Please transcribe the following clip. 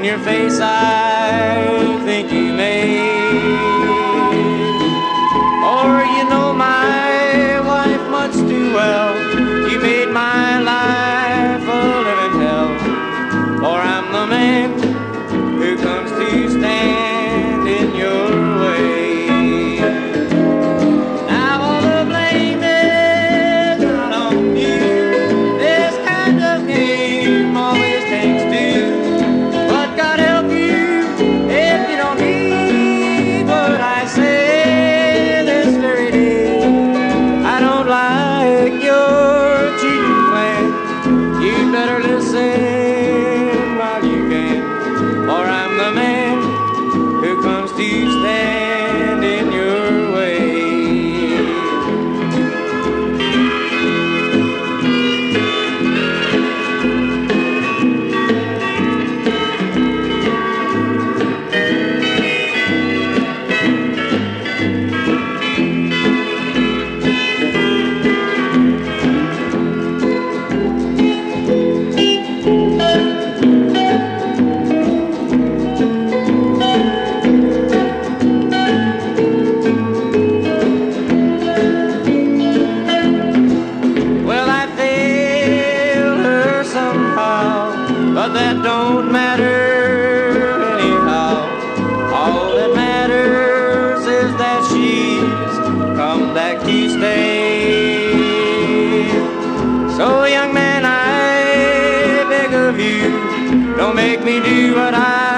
your face I think you made. Or you know my wife much too well. You made my life a living hell. Or I'm the man who comes to stand in your way. Now all the blame is not on you. This kind of game always takes two. But God help you if you don't need what I say this very day. I don't like your cheating plan. You better listen while you can, or I'm the man who comes to stand in your way. But that don't matter anyhow. All that matters is that she's come back to stay. So young man, I beg of you, don't make me do what I